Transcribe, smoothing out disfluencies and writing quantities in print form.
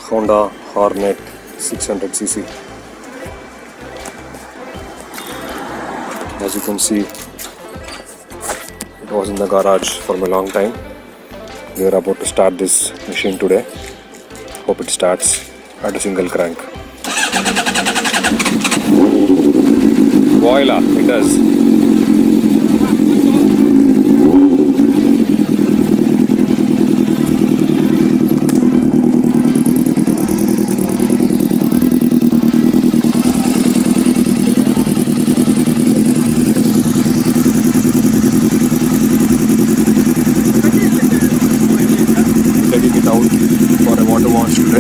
Honda Hornet 600cc. As you can see, it was in the garage for a long time. We are about to start this machine today. Hope it starts at a single crank. Voila, it does. Taking it out for a water wash today.